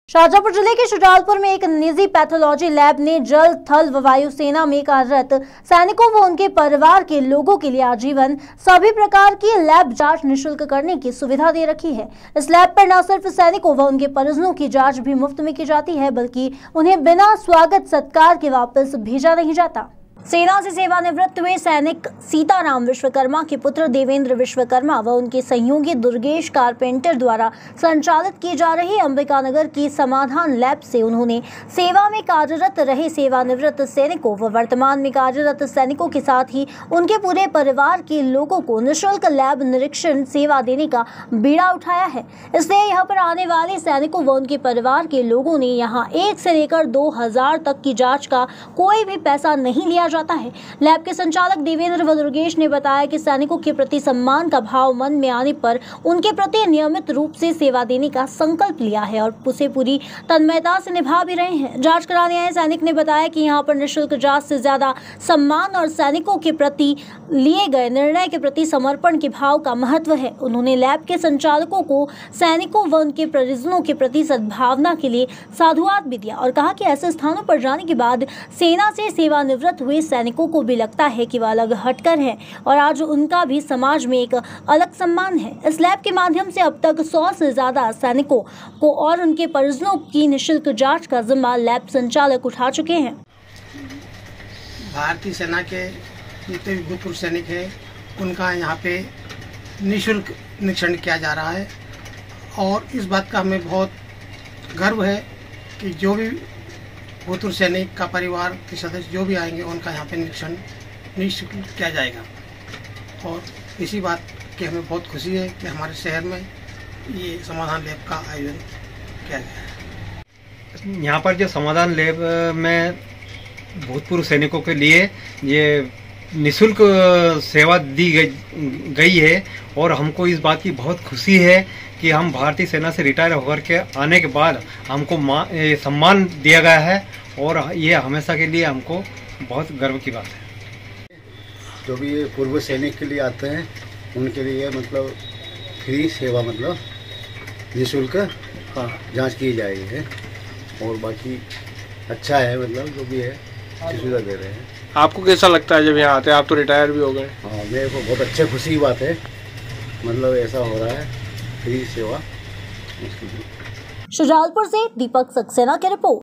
शाजापुर जिले के शुजालपुर में एक निजी पैथोलॉजी लैब ने जल, थल व वायु सेना में कार्यरत सैनिकों व उनके परिवार के लोगों के लिए आजीवन सभी प्रकार की लैब जांच निःशुल्क करने की सुविधा दे रखी है। इस लैब पर न सिर्फ सैनिकों व उनके परिजनों की जांच भी मुफ्त में की जाती है, बल्कि उन्हें बिना स्वागत सत्कार के वापस भेजा नहीं जाता। सेना से सेवानिवृत्त हुए सैनिक सीताराम विश्वकर्मा के पुत्र देवेंद्र विश्वकर्मा व उनके सहयोगी दुर्गेश कारपेंटर द्वारा संचालित की जा रही अंबिकानगर की समाधान लैब से उन्होंने सेवा में कार्यरत रहे सेवानिवृत्त सैनिकों व वर्तमान में कार्यरत सैनिकों के साथ ही उनके पूरे परिवार के लोगों को निःशुल्क लैब निरीक्षण सेवा देने का बीड़ा उठाया है। इसलिए यहाँ पर आने वाले सैनिकों व उनके परिवार के लोगों ने यहाँ 1 से लेकर 2000 तक की जाँच का कोई भी पैसा नहीं लिया जाता है। लैब के संचालक देवेंद्र व दुर्गेश ने बताया कि सैनिकों के प्रति सम्मान का भाव मन में आने पर उनके प्रति नियमित रूप से सेवा देने का संकल्प लिया है और उसे पूरी तन्मयता से निभा भी रहे हैं। जांच कराने आए सैनिक ने बताया कि यहां पर निःशुल्क जांच से ज्यादा सम्मान और सैनिकों के प्रति लिए गए निर्णय के प्रति समर्पण के भाव का महत्व है। उन्होंने लैब के संचालकों को सैनिकों व उनके परिजनों के प्रति सद्भावना के लिए साधुवाद भी दिया और कहा कि ऐसे स्थानों पर जाने के बाद सेना से सेवानिवृत्त हुए सैनिकों को भी लगता है कि वह अलग हटकर हैं और आज उनका भी समाज में एक अलग सम्मान है। इस लैब के माध्यम से अब तक 100 से ज्यादा सैनिकों को और उनके परिजनों की निःशुल्क जांच का जिम्मा लैब संचालक उठा चुके हैं। भारतीय सेना के जितने भी भूतपूर्व सैनिक हैं उनका यहाँ पे निःशुल्क निरीक्षण किया जा रहा है और इस बात का हमें बहुत गर्व है कि जो भी भूतपूर्व सैनिक का परिवार के सदस्य जो भी आएंगे उनका यहाँ पे निरीक्षण निःशुल्क किया जाएगा। और इसी बात की हमें बहुत खुशी है कि हमारे शहर में ये समाधान लैब का आयोजन किया गया है। यहाँ पर जो समाधान लैब में भूतपूर्व सैनिकों के लिए ये निःशुल्क सेवा दी गई है और हमको इस बात की बहुत खुशी है कि हम भारतीय सेना से रिटायर होकर के आने के बाद हमको सम्मान दिया गया है और ये हमेशा के लिए हमको बहुत गर्व की बात है। जो भी ये पूर्व सैनिक के लिए आते हैं उनके लिए मतलब फ्री सेवा मतलब निःशुल्क जांच की जाएगी है और बाकी अच्छा है मतलब जो भी है सुविधा दे रहे हैं। आपको कैसा लगता है जब यहाँ आते हैं? आप तो रिटायर भी हो गए। हाँ, मेरे को बहुत अच्छा खुशी की बात है, मतलब ऐसा हो रहा है फ्री सेवा। शुजालपुर से दीपक सक्सेना की रिपोर्ट।